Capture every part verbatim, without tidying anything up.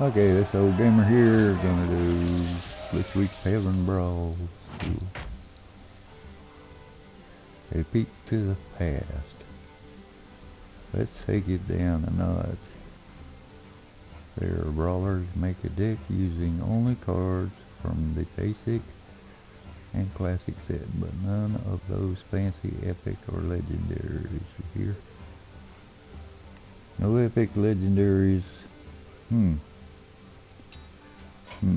Okay, this old gamer here is gonna do this week's Paladin Brawl. A peek to the past. Let's take it down a notch. Their brawlers make a deck using only cards from the basic and classic set, but none of those fancy epic or legendaries here. No epic legendaries. Hmm. Hmm.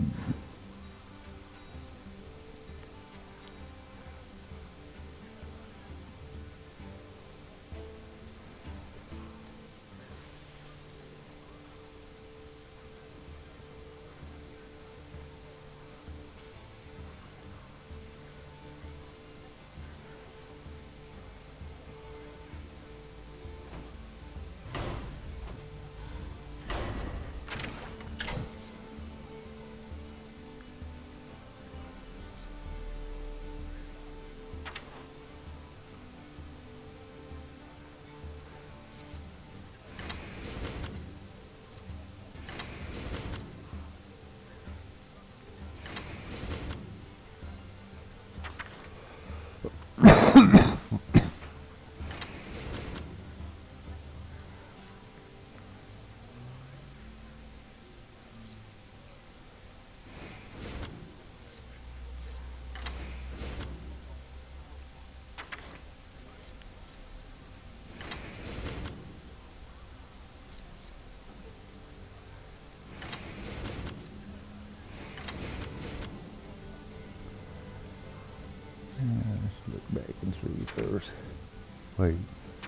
Let's look back and see first. Wait.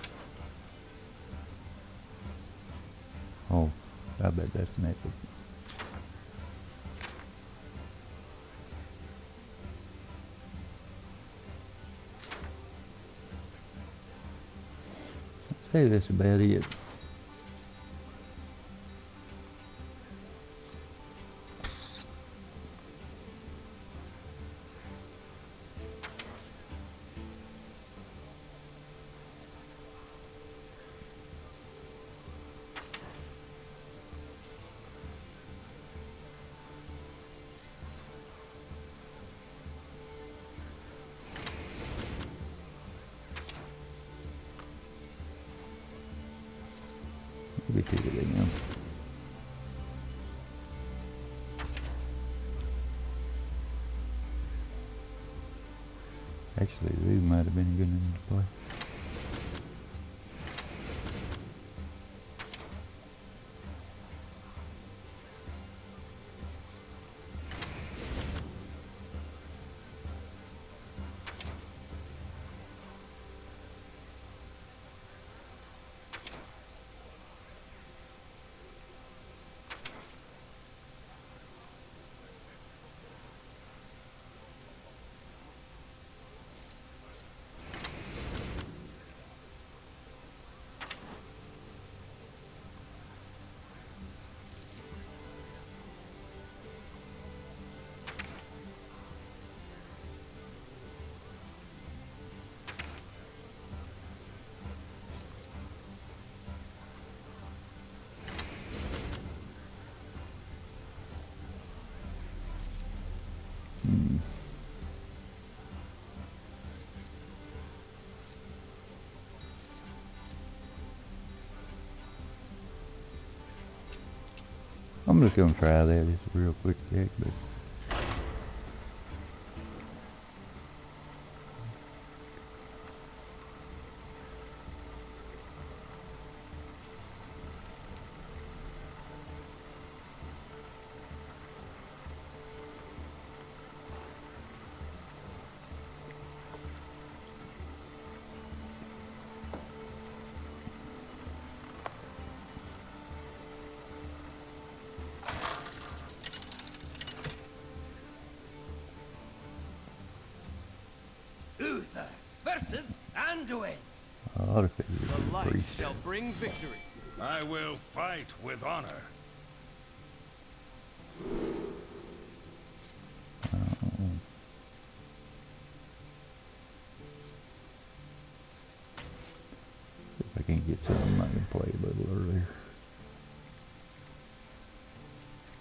Oh, I bet that's an epic. I'd say that's about it. We take it again. Actually, these might have been a good one to play. Hmm. I'm just gonna try that. It's a real quick deck, but Uther versus Anduin. I ought to figure it The was light pretty shall bring victory. I will fight with honor. um, if I can't get something I can play a little earlier.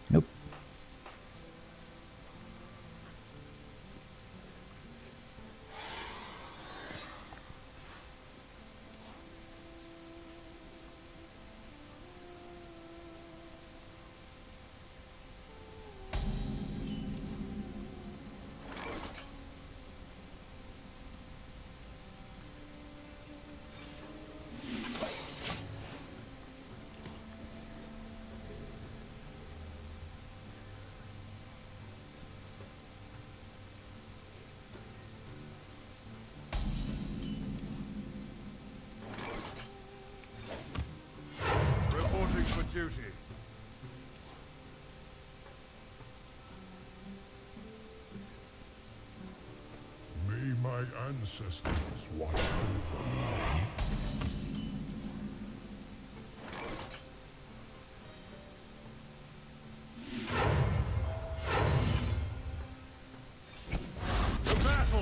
ancestors watch over me. The battle!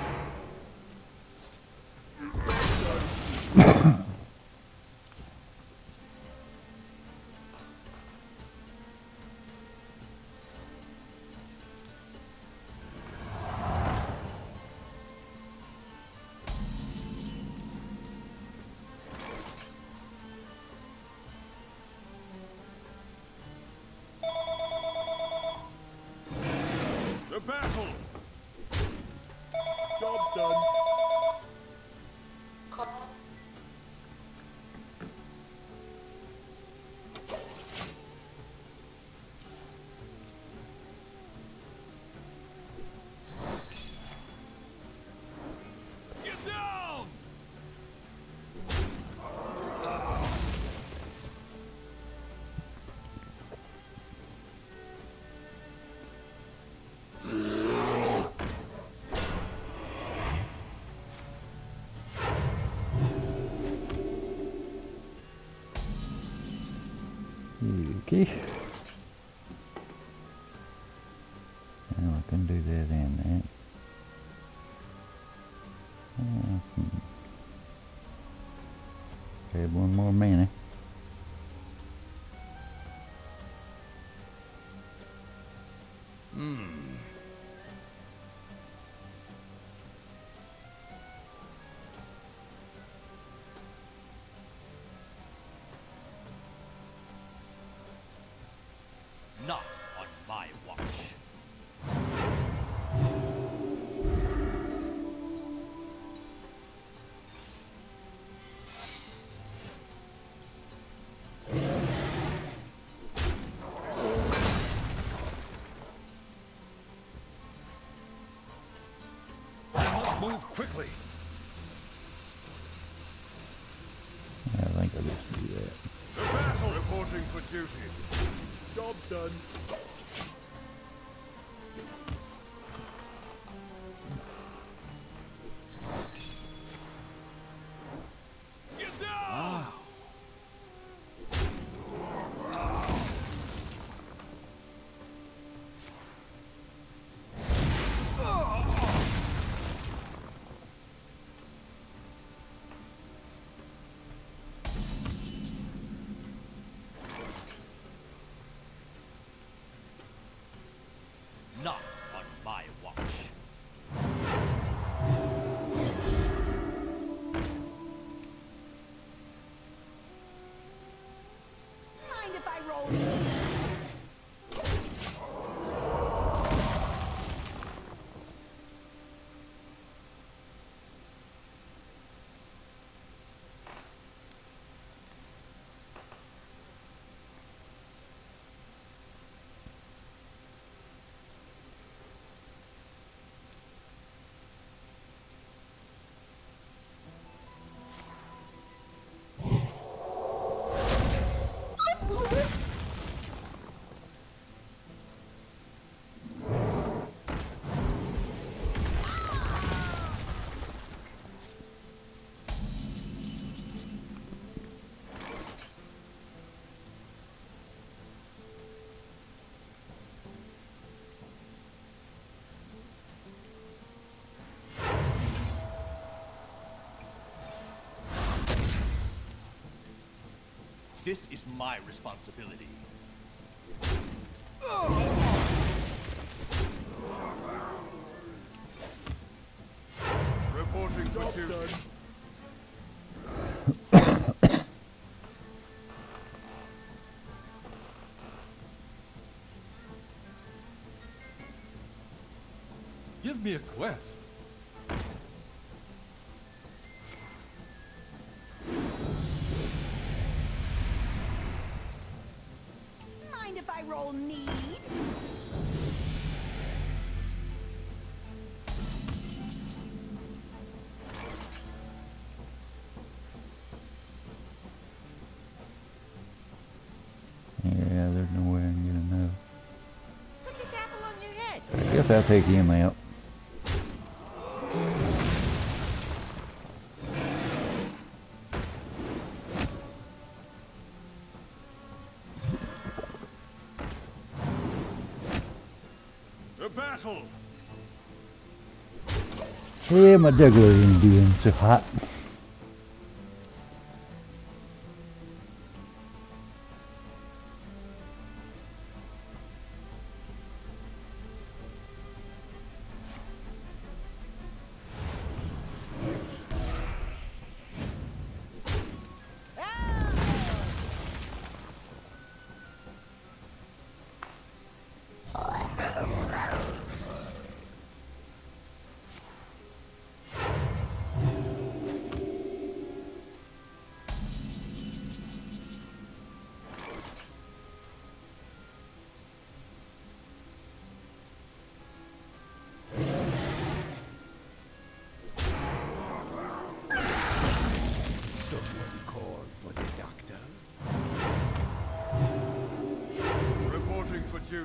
The battle! Job's done. Get down! Okay. Now I can do that and that. Uh, hmm. Grab one more mana. Hmm. Not on my watch. I must move quickly. I think I'll just do that. The battle reporting for duty. Job's done. Get down! Not on my watch. Mind if I roll? This is my responsibility. Reporting for duty. Give me a quest. Mind if I roll need? Yeah, there's no way I can get enough. Put this apple on your head. I guess I'll take him out. battle! Yeah, my juggler ain't doing so hot. Reporting for duty.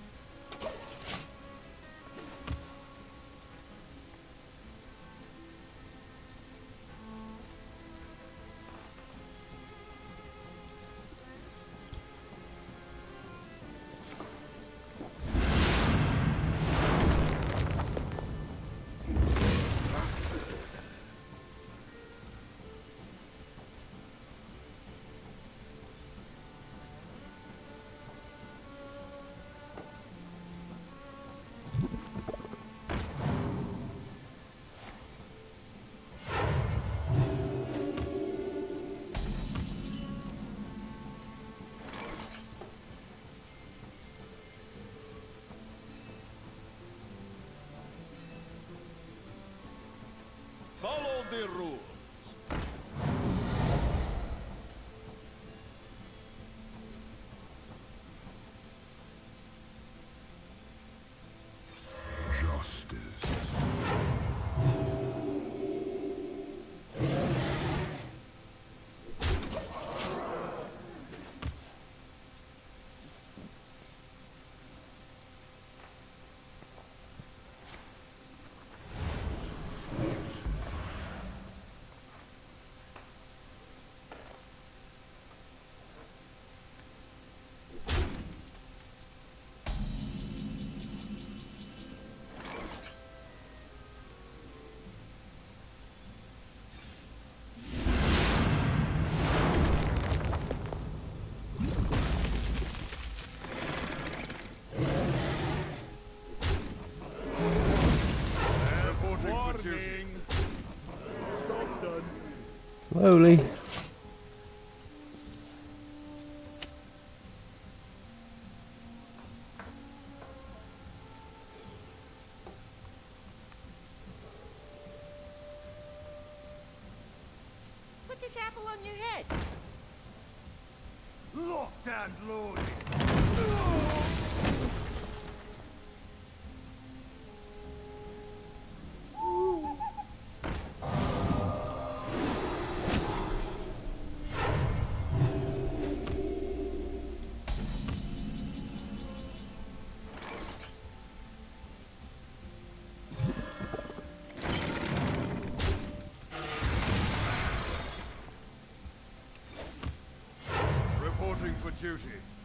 Follow the rules. Slowly. Put this apple on your head. Locked and loaded. Reporting for duty.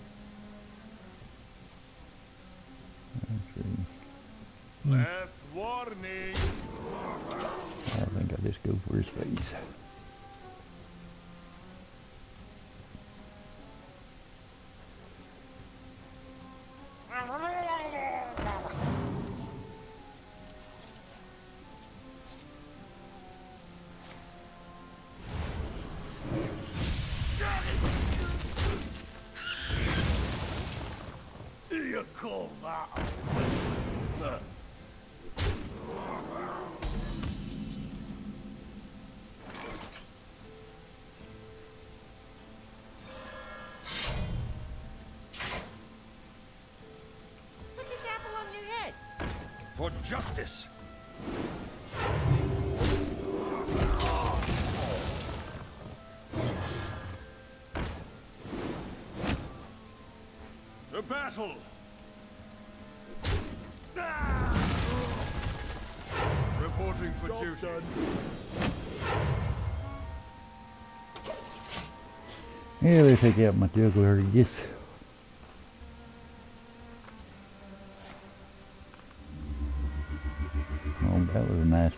Last warning. I think I'll just go for his face. You call that a win? Put this apple on your head. For justice. To battle! Reporting for duty. Yeah, they take out my juggler, I guess.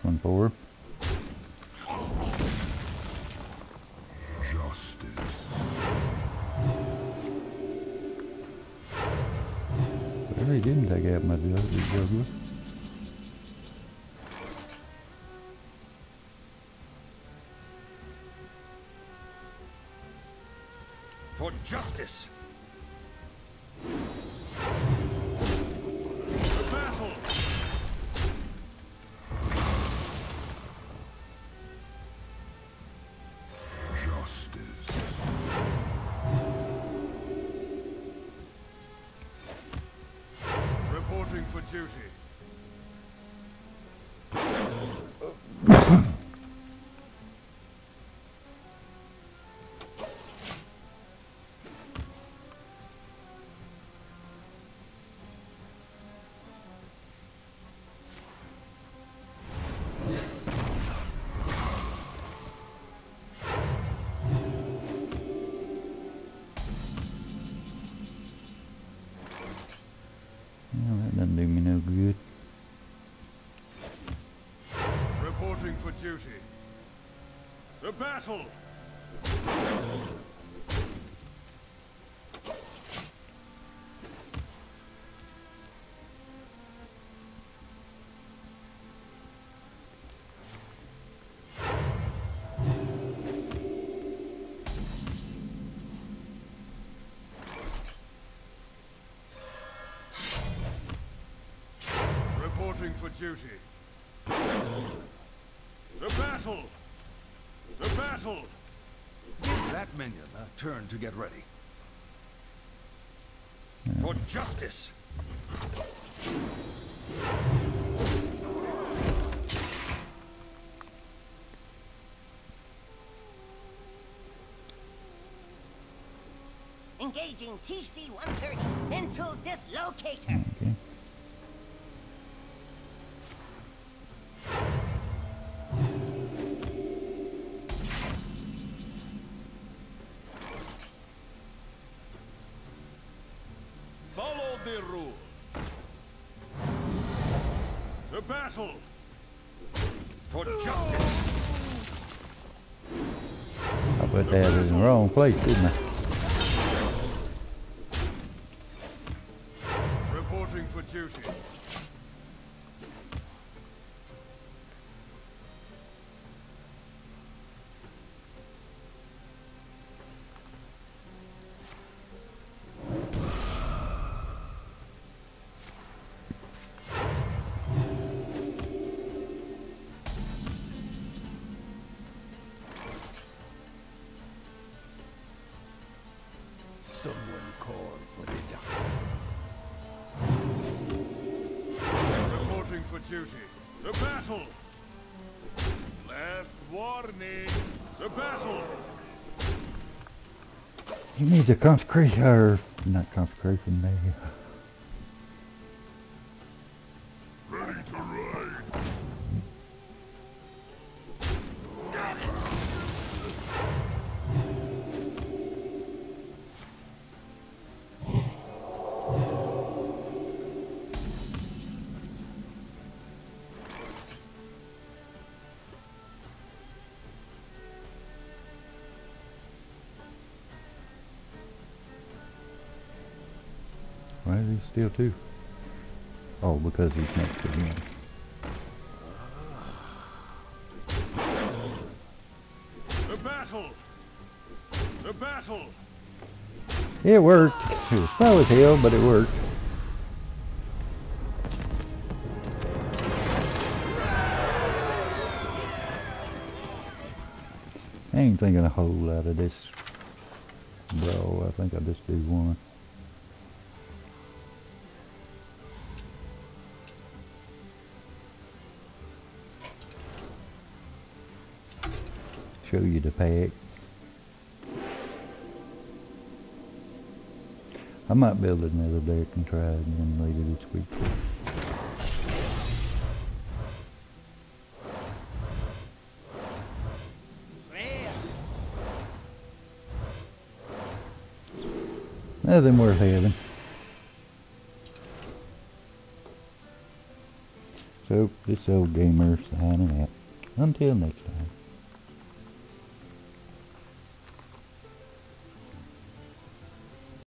one for her. Justice. Well, he didn't take out my juggler. For justice. The battle. Justice. Reporting for duty. Well, that doesn't do me no good. Reporting for duty. The battle. Reporting for duty. The battle! The battle! Give that minion a turn to get ready. For justice. Engaging T C one thirty into dislocator. Okay. Follow the rule. The battle! For justice. I put that in the wrong place, didn't I? Reporting for duty. Someone call for the doctor. Reporting for duty. The battle! Last warning. The battle! He needs a consecration, or not consecration, maybe. Ready to ride. Why is he still two? Oh, because he's next to him. The battle! The battle! It worked. It was slow as hell, but it worked. I ain't thinking a whole lot of this brawl. I think I'll just do one. Show you the pack. I might build another deck and try it again later this week. Nothing worth having. So, this old gamer signing out. Until next time.